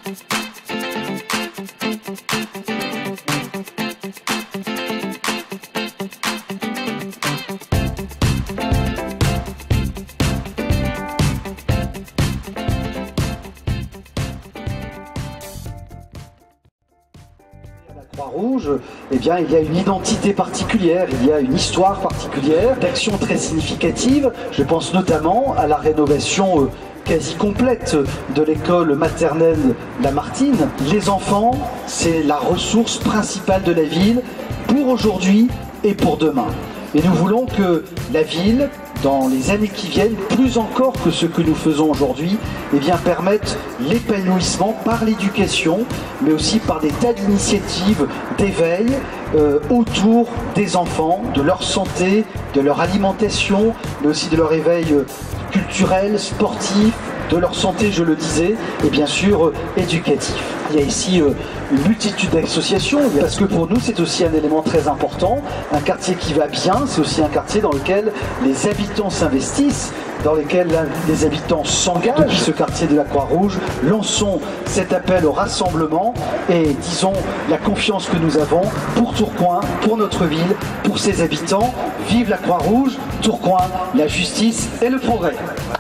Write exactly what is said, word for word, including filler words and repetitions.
Croix-Rouge, eh bien, il y a une identité particulière, il y a une histoire particulière, d'actions très significatives. Je pense notamment à la rénovation euh, quasi complète de l'école maternelle Lamartine. Les enfants, c'est la ressource principale de la ville pour aujourd'hui et pour demain. Et nous voulons que la ville, dans les années qui viennent, plus encore que ce que nous faisons aujourd'hui, eh bien, permettent l'épanouissement par l'éducation, mais aussi par des tas d'initiatives d'éveil euh, autour des enfants, de leur santé, de leur alimentation, mais aussi de leur éveil euh, culturel, sportif, de leur santé, je le disais, et bien sûr euh, éducatif. Il y a ici euh, une multitude d'associations, parce que pour nous c'est aussi un élément très important. Un quartier qui va bien, c'est aussi un quartier dans lequel les habitants s'investissent, dans lequel les habitants s'engagent. Depuis ce quartier de la Croix-Rouge, lançons cet appel au rassemblement et disons la confiance que nous avons pour Tourcoing, pour notre ville, pour ses habitants. Vive la Croix-Rouge, Tourcoing, la justice et le progrès.